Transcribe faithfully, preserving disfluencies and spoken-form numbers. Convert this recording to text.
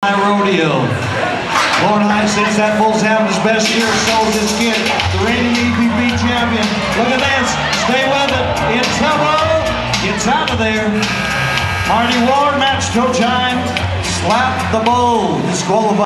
Rodeo. Lauren High says that bull's having his best year, so is this kid, the reigning E P P champion. Look at this, stay with it, in trouble, gets out of there. Marty Ward, match toe time, slapped the bull, disqualified.